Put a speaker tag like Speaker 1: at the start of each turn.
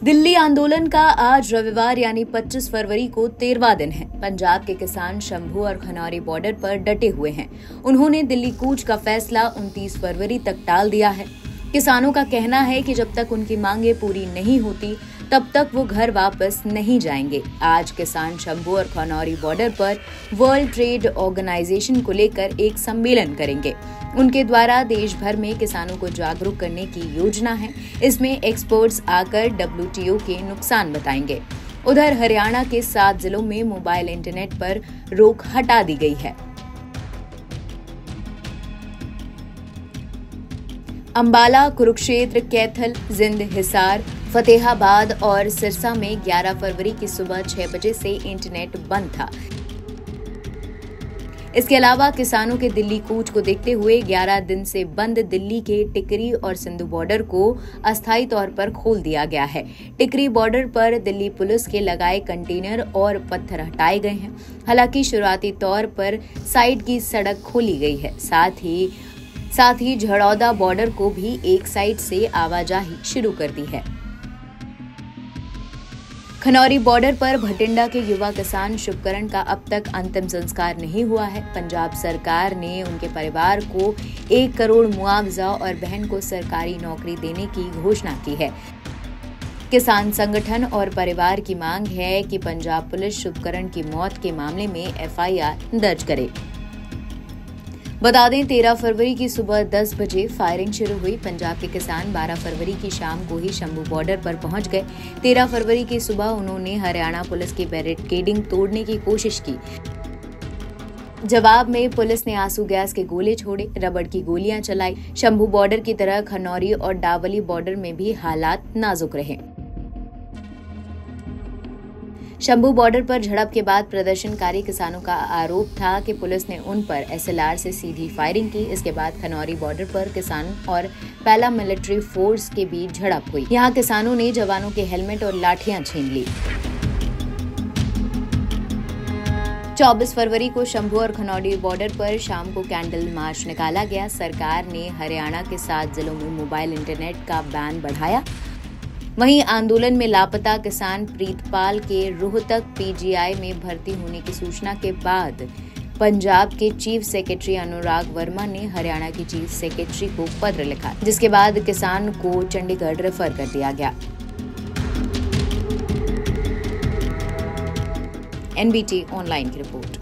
Speaker 1: दिल्ली आंदोलन का आज रविवार यानी 25 फरवरी को 13वां दिन है। पंजाब के किसान शंभू और खनौरी बॉर्डर पर डटे हुए हैं। उन्होंने दिल्ली कूच का फैसला 29 फरवरी तक टाल दिया है। किसानों का कहना है कि जब तक उनकी मांगे पूरी नहीं होती तब तक वो घर वापस नहीं जाएंगे। आज किसान शंभू और खनौरी बॉर्डर पर वर्ल्ड ट्रेड ऑर्गेनाइजेशन को लेकर एक सम्मेलन करेंगे। उनके द्वारा देश भर में किसानों को जागरूक करने की योजना है। इसमें एक्सपर्ट्स आकर WTO के नुकसान बताएंगे। उधर हरियाणा के 7 जिलों में मोबाइल इंटरनेट पर रोक हटा दी गई है। अंबाला, कुरुक्षेत्र, कैथल, जिंद, हिसार, फतेहाबाद और सिरसा में 11 फरवरी की सुबह 6 बजे से इंटरनेट बंद था। इसके अलावा किसानों के दिल्ली कूच को देखते हुए 11 दिन से बंद दिल्ली के टिकरी और सिंधु बॉर्डर को अस्थायी तौर पर खोल दिया गया है। टिकरी बॉर्डर पर दिल्ली पुलिस के लगाए कंटेनर और पत्थर हटाए गए हैं। हालांकि शुरुआती तौर पर साइड की सड़क खोली गई है। साथ ही झड़ौदा बॉर्डर को भी एक साइड से आवाजाही शुरू कर दी है। खनौरी बॉर्डर पर भटिंडा के युवा किसान शुभकरण का अब तक अंतिम संस्कार नहीं हुआ है। पंजाब सरकार ने उनके परिवार को 1 करोड़ मुआवजा और बहन को सरकारी नौकरी देने की घोषणा की है। किसान संगठन और परिवार की मांग है कि पंजाब पुलिस शुभकरण की मौत के मामले में FIR दर्ज करे। बता दें 13 फरवरी की सुबह 10 बजे फायरिंग शुरू हुई। पंजाब के किसान 12 फरवरी की शाम को ही शंभू बॉर्डर पर पहुंच गए। 13 फरवरी की सुबह उन्होंने हरियाणा पुलिस की बैरिकेडिंग तोड़ने की कोशिश की। जवाब में पुलिस ने आंसू गैस के गोले छोड़े, रबड़ की गोलियां चलाई। शंभू बॉर्डर की तरह खनौरी और डावली बॉर्डर में भी हालात नाजुक रहे। शंभू बॉर्डर पर झड़प के बाद प्रदर्शनकारी किसानों का आरोप था कि पुलिस ने उन पर SLR से सीधी फायरिंग की। इसके बाद खनौरी बॉर्डर पर किसान और पैरामिलिट्री फोर्स के बीच झड़प हुई। यहां किसानों ने जवानों के हेलमेट और लाठियां छीन ली। 24 फरवरी को शंभू और खनौरी बॉर्डर पर शाम को कैंडल मार्च निकाला गया। सरकार ने हरियाणा के 7 जिलों में मोबाइल इंटरनेट का बैन बढ़ाया। वहीं आंदोलन में लापता किसान प्रीतपाल के रोहतक PGI में भर्ती होने की सूचना के बाद पंजाब के चीफ सेक्रेटरी अनुराग वर्मा ने हरियाणा की चीफ सेक्रेटरी को पत्र लिखा, जिसके बाद किसान को चंडीगढ़ रेफर कर दिया गया। NBT ऑनलाइन की रिपोर्ट।